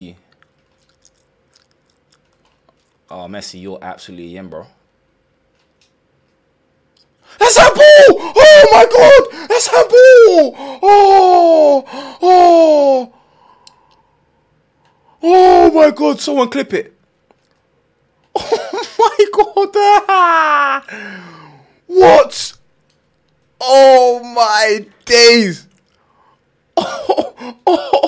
Oh, Messi, you're absolutely in, bro. That's handball! Oh my god! That's handball! Oh! Oh! Oh my god! Someone clip it. Oh my god! What? Oh my days! Oh!